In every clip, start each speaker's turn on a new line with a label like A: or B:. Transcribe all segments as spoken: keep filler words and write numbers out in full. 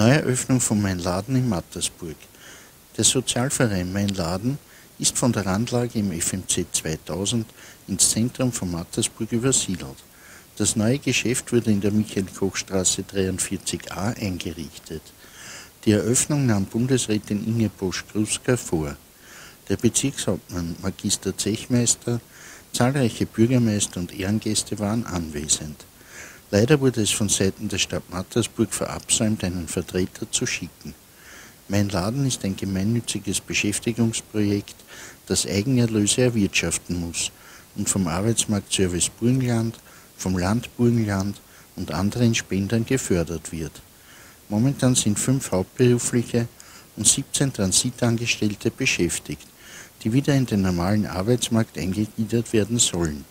A: Neueröffnung von Mein Laden in Mattersburg. Der Sozialverein Mein Laden ist von der Randlage im F M Z zweitausend ins Zentrum von Mattersburg übersiedelt. Das neue Geschäft wurde in der Michael-Koch-Straße dreiundvierzig a eingerichtet. Die Eröffnung nahm Bundesrätin Inge Bosch-Kruska vor. Der Bezirkshauptmann, Magister Zechmeister, zahlreiche Bürgermeister und Ehrengäste waren anwesend. Leider wurde es von Seiten der Stadt Mattersburg verabsäumt, einen Vertreter zu schicken. Mein Laden ist ein gemeinnütziges Beschäftigungsprojekt, das Eigenerlöse erwirtschaften muss und vom Arbeitsmarktservice Burgenland, vom Land Burgenland und anderen Spendern gefördert wird. Momentan sind fünf hauptberufliche und siebzehn Transitangestellte beschäftigt, die wieder in den normalen Arbeitsmarkt eingegliedert werden sollen.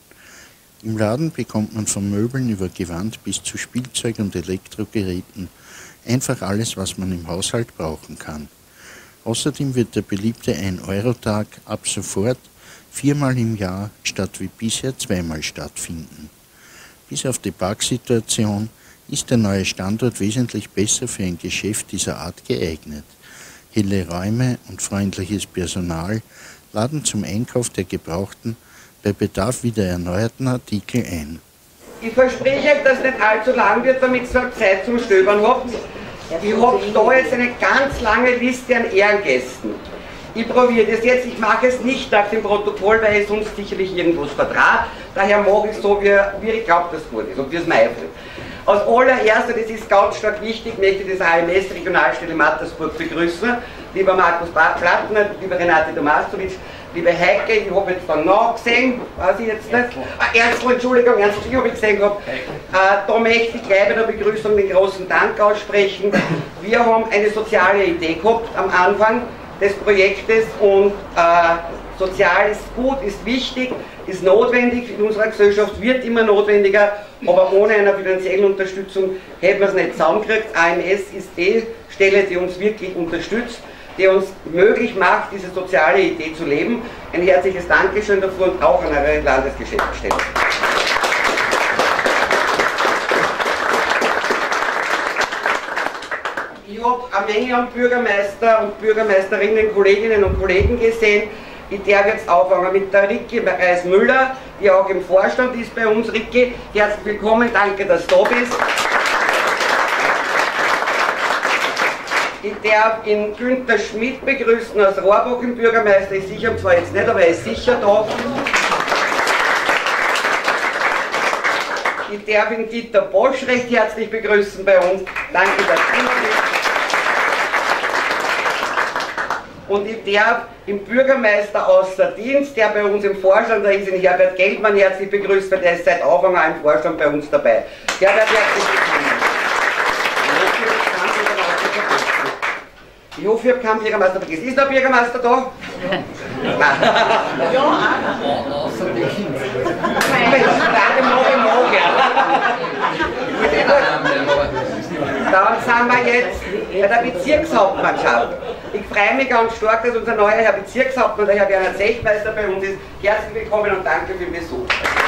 A: Im Laden bekommt man von Möbeln über Gewand bis zu Spielzeug und Elektrogeräten einfach alles, was man im Haushalt brauchen kann. Außerdem wird der beliebte ein Euro Tag ab sofort viermal im Jahr statt wie bisher zweimal stattfinden. Bis auf die Parksituation ist der neue Standort wesentlich besser für ein Geschäft dieser Art geeignet. Helle Räume und freundliches Personal laden zum Einkauf der gebrauchten, bei Bedarf wieder erneuerten Artikel ein.
B: Ich verspreche euch, dass es nicht allzu lang wird, damit ihr Zeit zum Stöbern habt. Ich habe da jetzt eine ganz lange Liste an Ehrengästen. Ich probiere das jetzt, ich mache es nicht nach dem Protokoll, weil ich sonst sicherlich irgendwas vertrage. Daher mache ich es so, wie, wie ich glaube, dass es gut ist und wie es mir einfällt. Als allererster, das ist ganz stark wichtig, möchte ich das A M S Regionalstelle Mattersburg begrüßen. Lieber Markus Plattner, lieber Renate Tomasovic, liebe Heike, ich habe jetzt dann nachgesehen, weiß ich jetzt nicht. Ah, Ernstl, Entschuldigung, Ernstl, habe ich gesehen gehabt. Äh, da möchte ich gleich bei der Begrüßung den großen Dank aussprechen. Wir haben eine soziale Idee gehabt am Anfang des Projektes und äh, sozial ist gut, ist wichtig, ist notwendig in unserer Gesellschaft, wird immer notwendiger, aber ohne eine finanzielle Unterstützung hätten wir es nicht zusammengekriegt. A M S ist die Stelle, die uns wirklich unterstützt, die uns möglich macht, diese soziale Idee zu leben. Ein herzliches Dankeschön dafür und auch an eure Landesgeschäftsstelle. Ich habe eine Menge an Bürgermeister und Bürgermeisterinnen, Kolleginnen und Kollegen gesehen. Ich darf jetzt anfangen mit der Ricky Reis-Müller, die auch im Vorstand ist bei uns. Ricky, herzlich willkommen, danke, dass du da bist. Ich darf ihn Günther Schmidt begrüßen aus Rohrbach, im Bürgermeister. Ich sicher zwar jetzt nicht, aber er ist sicher da. Ich darf ihn Dieter Bosch recht herzlich begrüßen bei uns. Danke, dass du da bist. Und ich darf den Bürgermeister außer Dienst, der bei uns im Vorstand, da ist ihn Herbert Geldmann herzlich begrüßt, weil der ist seit Anfang an im Vorstand bei uns dabei. Herbert, herzlich willkommen. Ich hoffe, ich habe keinen Bürgermeister vergessen. Ist der Bürgermeister da? Ja. Nein. Ja, außer die Kinder. Gerade morgen, morgen. Dann sind wir jetzt bei der Bezirkshauptmannschaft. Ich freue mich ganz stark, dass unser neuer Herr Bezirkshauptmann, der Herr Werner Zechmeister, bei uns ist. Herzlich willkommen und danke für den Besuch.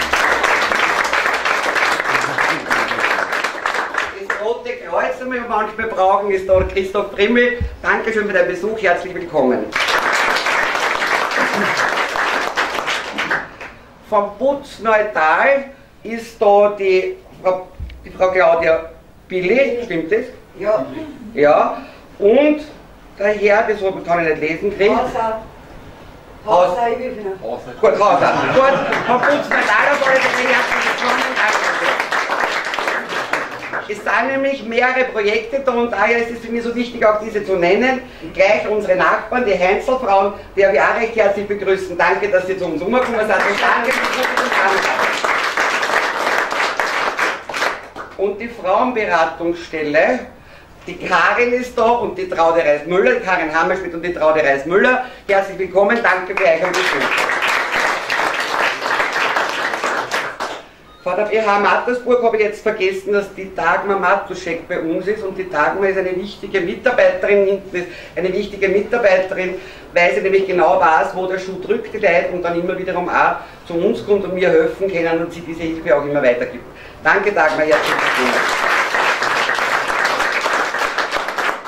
B: Das Rote Kreuz, das wir manchmal brauchen, ist da Christoph Trimmel. Dankeschön für deinen Besuch, herzlich willkommen. Vom Putz Neutal ist da die Frau, die Frau Claudia Billi, stimmt das? Ja. Ja, und der Herr, das kann ich nicht lesen kriegen. Hauser. Hauser, ich will nicht. Gut, Hauser. Gut, vom Putz Neutal auf alle Fälle herzlich willkommen. Es sind nämlich mehrere Projekte da und daher ist es für mich so wichtig, auch diese zu nennen. Gleich unsere Nachbarn, die Heinzelfrauen, die habe ich auch recht herzlich begrüßen. Danke, dass Sie zu uns umgekommen sind. Danke für und die Frauenberatungsstelle, die Karin ist da und die Traude Reis-Müller, die Karin Hammerschmidt und die Traude Reis-Müller. Herzlich willkommen, danke für euch und Besuch. Vor der B H Mattersburg habe ich jetzt vergessen, dass die Dagmar Matuschek bei uns ist und die Dagmar ist eine wichtige Mitarbeiterin, eine wichtige Mitarbeiterin, weil sie nämlich genau weiß, wo der Schuh drückt, die Leute, und dann immer wiederum auch zu uns kommt und mir helfen können und sie diese Hilfe auch immer weitergibt. Danke Dagmar, herzlich willkommen.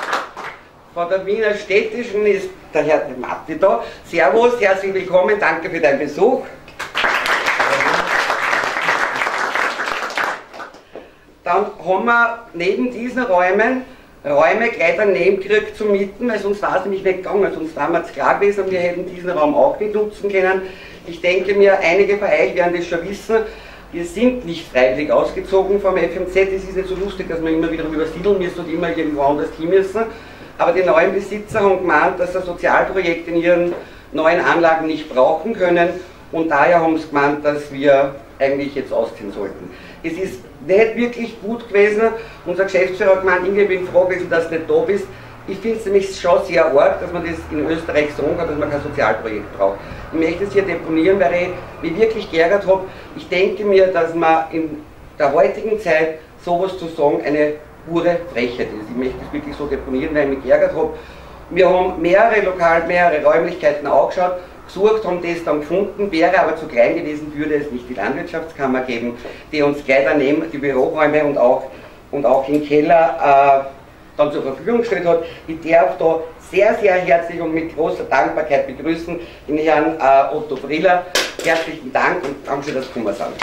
B: Von der Wiener Städtischen ist der Herr De Matti da. Servus, herzlich willkommen, danke für deinen Besuch. Dann haben wir neben diesen Räumen Räume gleich daneben gekriegt zu mieten, weil sonst war es nämlich nicht gegangen, sonst waren wir zu klar gewesen und wir hätten diesen Raum auch nicht nutzen können. Ich denke mir, einige von euch werden das schon wissen, wir sind nicht freiwillig ausgezogen vom F M Z, es ist nicht so lustig, dass wir immer wieder übersiedeln müssen und immer irgendwo anders hin müssen, aber die neuen Besitzer haben gemeint, dass sie Sozialprojekte in ihren neuen Anlagen nicht brauchen können und daher haben sie gemeint, dass wir eigentlich jetzt ausziehen sollten. Es ist nicht wirklich gut gewesen. Unser Geschäftsführer hat gemeint, Inge, ich bin froh gewesen, dass du nicht da bist. Ich finde es nämlich schon sehr arg, dass man das in Österreich sagen kann, dass man kein Sozialprojekt braucht. Ich möchte es hier deponieren, weil ich mich wirklich geärgert habe. Ich denke mir, dass man in der heutigen Zeit sowas zu sagen eine pure Frechheit ist. Ich möchte es wirklich so deponieren, weil ich mich geärgert habe. Wir haben mehrere Lokal, mehrere Räumlichkeiten angeschaut, gesucht, haben das dann gefunden, wäre aber zu klein gewesen, würde es nicht die Landwirtschaftskammer geben, die uns gleich daneben die Büroräume und auch, und auch im Keller äh, dann zur Verfügung gestellt hat. Ich darf da sehr, sehr herzlich und mit großer Dankbarkeit begrüßen den Herrn äh, Otto Briller. Herzlichen Dank und danke schön, dass Sie gekommen sind.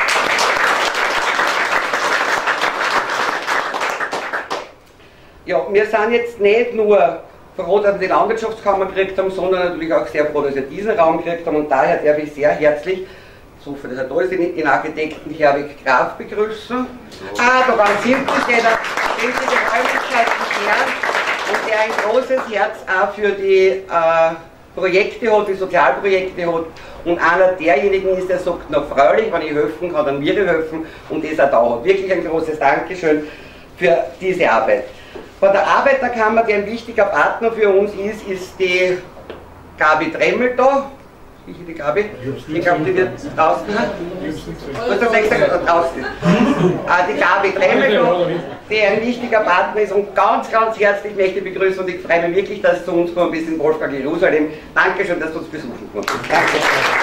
B: Ja, wir sind jetzt nicht nur froh, dass wir die Landwirtschaftskammer gekriegt haben, sondern natürlich auch sehr froh, dass wir diesen Raum gekriegt haben und daher darf ich sehr herzlich, so für das er da ist, den Architekten Herwig Graf begrüßen. Ah, da ganz hinten steht er, sämtliche Räumlichkeiten klären und der ein großes Herz auch für die äh, Projekte hat, für Sozialprojekte hat und einer derjenigen ist, der sagt, na freilich, wenn ich helfen kann, dann mir helfen und das auch da hat. Wirklich ein großes Dankeschön für diese Arbeit. Von der Arbeiterkammer, die ein wichtiger Partner für uns ist, ist die Gabi Dremmel da. Wie ist die Gabi? Ich glaube, die wird draußen. Was hast du gesagt? Draußen. Die Gabi Dremmel da, die ein wichtiger Partner ist und ganz, ganz herzlich möchte ich begrüßen und ich freue mich wirklich, dass du zu uns kommen bist in Wolfgang Jerusalem. Dankeschön, dass du uns besuchen konntest. Danke.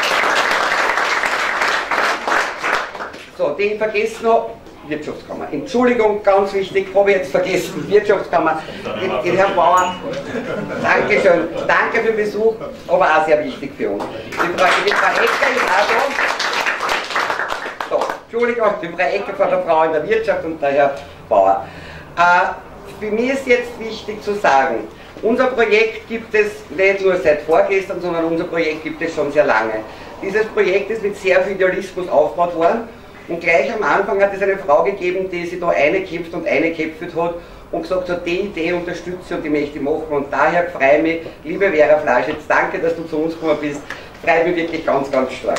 B: So, den ich vergessen habe. Wirtschaftskammer. Entschuldigung, ganz wichtig, habe ich jetzt vergessen, Wirtschaftskammer, den, den Herrn Bauer. Dankeschön, danke für den Besuch, aber auch sehr wichtig für uns. Die Frau, die Frau Ecker ist auch da. So, Entschuldigung, die Frau Ecker von der Frau in der Wirtschaft und der Herr Bauer. Äh, für mich ist jetzt wichtig zu sagen, unser Projekt gibt es nicht nur seit vorgestern, sondern unser Projekt gibt es schon sehr lange. Dieses Projekt ist mit sehr viel Idealismus aufgebaut worden. Und gleich am Anfang hat es eine Frau gegeben, die sich da eingekämpft und eingekämpft hat und gesagt hat, die Idee unterstütze und die möchte ich machen. Und daher freue ich mich, liebe Vera Flaschitz, danke, dass du zu uns gekommen bist. Freue mich wirklich ganz, ganz stark.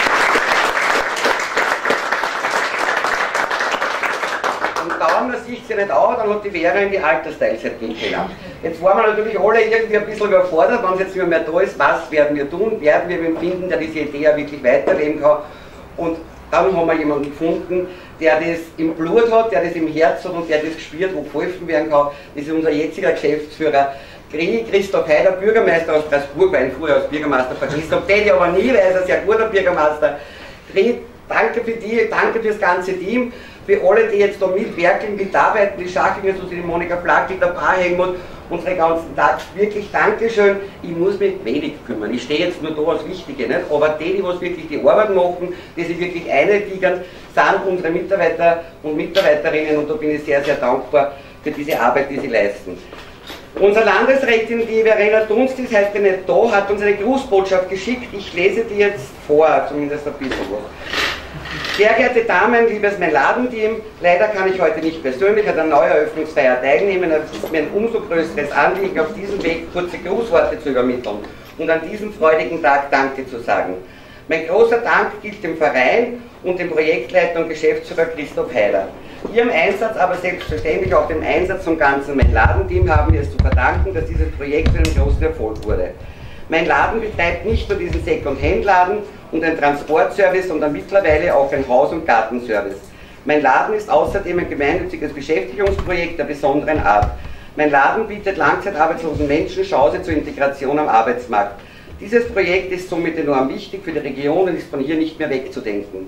B: Und dann, man sieht sie nicht auch, dann hat die Vera in die Altersteilzeit gehen können. Jetzt waren wir natürlich alle irgendwie ein bisschen überfordert, wenn es jetzt nicht mehr da ist, was werden wir tun, werden wir finden, der diese Idee ja wirklich weiterleben kann. Und dann haben wir jemanden gefunden, der das im Blut hat, der das im Herz hat und der das gespürt, wo geholfen werden kann. Das ist unser jetziger Geschäftsführer, Christoph Heider, Bürgermeister aus Straßburg, weil ich früher als Bürgermeister vergessen habe, den ich aber nie, weil er ist ein sehr guter Bürgermeister. Danke für dich, danke für das ganze Team, für alle, die jetzt da mitwerkeln, mitarbeiten, die Schachlinger, so die Monika Flackel, der Paar Helmut, unsere ganzen Tag. Wirklich Dankeschön. Ich muss mich wenig kümmern. Ich stehe jetzt nur da als Wichtige, nicht? Aber die, die was wirklich die Arbeit machen, die sich wirklich eintigern, sind unsere Mitarbeiter und Mitarbeiterinnen und da bin ich sehr, sehr dankbar für diese Arbeit, die sie leisten. Unsere Landesrätin, die Verena Dunst, ist heute nicht da, hat uns eine Grußbotschaft geschickt. Ich lese die jetzt vor, zumindest ein bisschen was. Sehr geehrte Damen, liebes mein Ladenteam, leider kann ich heute nicht persönlich an der Neueröffnungsfeier teilnehmen, aber es ist mir ein umso größeres Anliegen, auf diesem Weg kurze Grußworte zu übermitteln und an diesem freudigen Tag Danke zu sagen. Mein großer Dank gilt dem Verein und dem Projektleiter und Geschäftsführer Christoph Heider. Ihrem Einsatz, aber selbstverständlich auch dem Einsatz vom ganzen Mein Ladenteam haben wir es zu verdanken, dass dieses Projekt zu einem großen Erfolg wurde. Mein Laden betreibt nicht nur diesen Second-Hand-Laden und einen Transportservice, sondern mittlerweile auch ein Haus- und Gartenservice. Mein Laden ist außerdem ein gemeinnütziges Beschäftigungsprojekt der besonderen Art. Mein Laden bietet langzeitarbeitslosen Menschen Chance zur Integration am Arbeitsmarkt. Dieses Projekt ist somit enorm wichtig für die Region und ist von hier nicht mehr wegzudenken.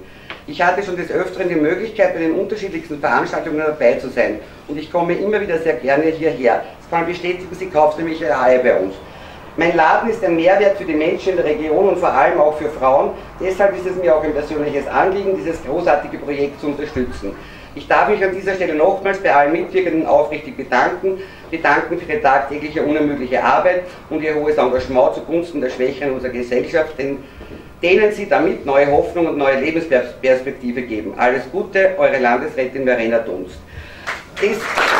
B: Ich hatte schon des Öfteren die Möglichkeit, bei den unterschiedlichsten Veranstaltungen dabei zu sein. Und ich komme immer wieder sehr gerne hierher. Das kann ich bestätigen, Sie kauft nämlich eine Haie bei uns. Mein Laden ist ein Mehrwert für die Menschen in der Region und vor allem auch für Frauen. Deshalb ist es mir auch ein persönliches Anliegen, dieses großartige Projekt zu unterstützen. Ich darf mich an dieser Stelle nochmals bei allen Mitwirkenden aufrichtig bedanken, bedanken für ihre tagtägliche unermüdliche Arbeit und ihr hohes Engagement zugunsten der Schwächeren unserer Gesellschaft, denn, denen sie damit neue Hoffnung und neue Lebensperspektive geben. Alles Gute, eure Landesrätin Verena Dunst. Das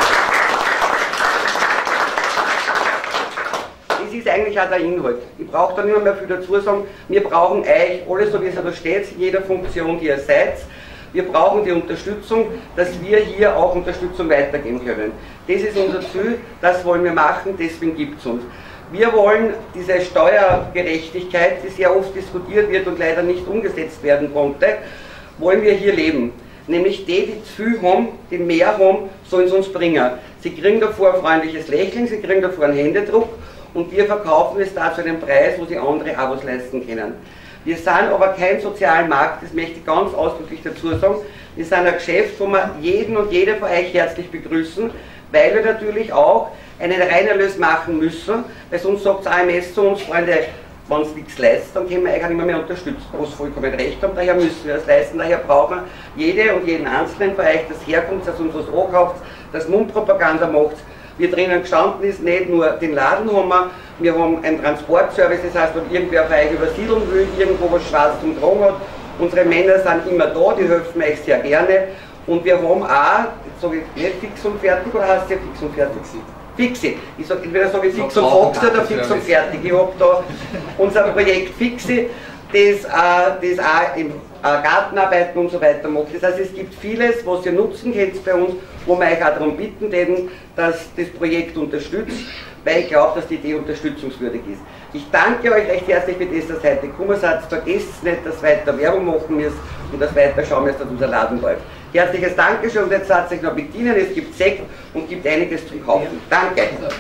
B: Das ist eigentlich auch der Inhalt. Ich brauche da nicht mehr viel dazu sagen. Wir brauchen euch, alles so wie es da steht, in jeder Funktion, die ihr seid. Wir brauchen die Unterstützung, dass wir hier auch Unterstützung weitergeben können. Das ist unser Ziel, das wollen wir machen, deswegen gibt es uns. Wir wollen diese Steuergerechtigkeit, die sehr oft diskutiert wird und leider nicht umgesetzt werden konnte, wollen wir hier leben. Nämlich die, die zu viel haben, die mehr haben, sollen es uns bringen. Sie kriegen davor ein freundliches Lächeln, sie kriegen davor einen Händedruck und wir verkaufen es da zu einem Preis, wo sie andere Abos leisten können. Wir sind aber kein Sozialmarkt, das möchte ich ganz ausdrücklich dazu sagen. Wir sind ein Geschäft, wo wir jeden und jede von euch herzlich begrüßen, weil wir natürlich auch einen Reinerlös machen müssen, weil sonst sagt das A M S zu uns, Freunde, wenn es nichts leistet, dann können wir euch auch nicht mehr, mehr unterstützen, wo sie vollkommen recht haben, daher müssen wir das leisten, daher brauchen wir jede und jeden Einzelnen von euch, das herkommt, das uns was ankauft, das Mundpropaganda macht. Wie drinnen gestanden ist, nicht nur den Laden haben wir, wir haben einen Transportservice, das heißt, wenn irgendwer auf euch übersiedeln will, irgendwo was schwarz zum Tragen hat, unsere Männer sind immer da, die helfen euch sehr gerne und wir haben auch, jetzt sage ich nicht fix und fertig, oder heißt es ja fix und fertig? Fixi. Ich sage, entweder sage ich fix und foxy oder fix und fertig. Ich habe da unser Projekt Fixi, das, äh, das auch im äh, Gartenarbeiten und so weiter macht. Das heißt, es gibt vieles, was ihr nutzen könnt bei uns, wo wir euch auch darum bitten werden, dass das Projekt unterstützt, weil ich glaube, dass die Idee unterstützungswürdig ist. Ich danke euch recht herzlich für das, dass ihr heute gekommen seid. Vergesst nicht, dass weiter Werbung machen müsst und dass weiter schauen müsst, dass unser Laden läuft. Herzliches Dankeschön und jetzt lasst euch noch bedienen. Es gibt Sekt und gibt einiges zum Kaufen. Danke.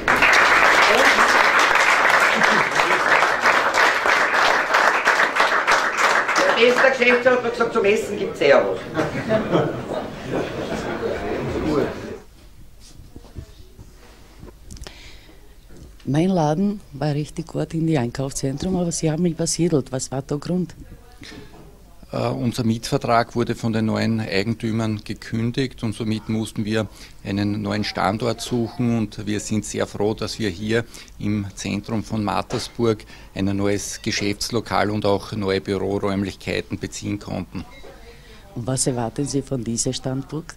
B: Der beste Geschäftsführer hat gesagt, zum Essen gibt es eh was.
C: Mein Laden war richtig gut in die Einkaufszentrum, aber Sie haben mich übersiedelt. Was war der Grund?
D: Uh, unser Mietvertrag wurde von den neuen Eigentümern gekündigt und somit mussten wir einen neuen Standort suchen und wir sind sehr froh, dass wir hier im Zentrum von Mattersburg ein neues Geschäftslokal und auch neue Büroräumlichkeiten beziehen konnten.
C: Und was erwarten Sie von diesem Standort?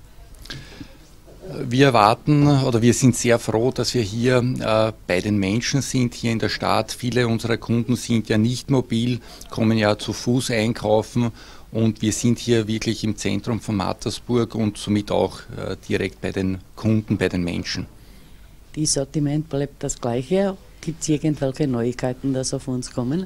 D: Wir erwarten oder wir sind sehr froh, dass wir hier äh, bei den Menschen sind, hier in der Stadt. Viele unserer Kunden sind ja nicht mobil, kommen ja zu Fuß einkaufen und wir sind hier wirklich im Zentrum von Mattersburg und somit auch äh, direkt bei den Kunden, bei den Menschen.
C: Das Sortiment bleibt das gleiche. Gibt es irgendwelche Neuigkeiten, die auf uns kommen?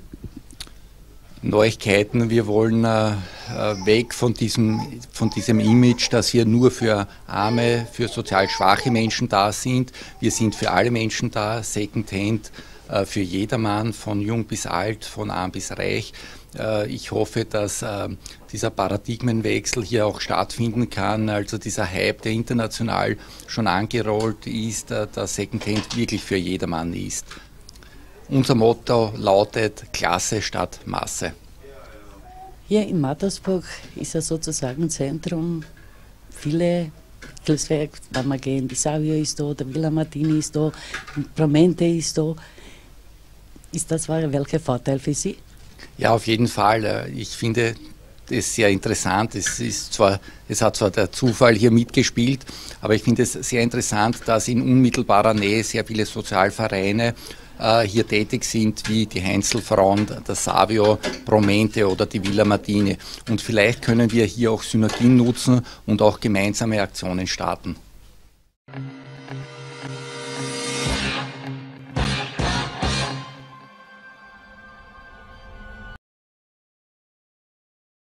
D: Neuigkeiten, wir wollen äh, weg von diesem, von diesem Image, dass wir nur für arme, für sozial schwache Menschen da sind. Wir sind für alle Menschen da, Secondhand äh, für jedermann, von jung bis alt, von arm bis reich. Äh, ich hoffe, dass äh, dieser Paradigmenwechsel hier auch stattfinden kann, also dieser Hype, der international schon angerollt ist, äh, dass Secondhand wirklich für jedermann ist. Unser Motto lautet Klasse statt Masse.
C: Hier in Mattersburg ist ja sozusagen ein Zentrum. Viele Hilfswerke, wenn wir gehen, die Savio ist da, der Villa Martini ist da, Promente ist da. Ist das welcher Vorteil für Sie?
D: Ja, auf jeden Fall. Ich finde es sehr interessant. Es ist zwar, es hat zwar der Zufall hier mitgespielt, aber ich finde es sehr interessant, dass in unmittelbarer Nähe sehr viele Sozialvereine hier tätig sind, wie die Heinzelfrauen, der Savio, Promente oder die Villa Martini. Und vielleicht können wir hier auch Synergien nutzen und auch gemeinsame Aktionen starten.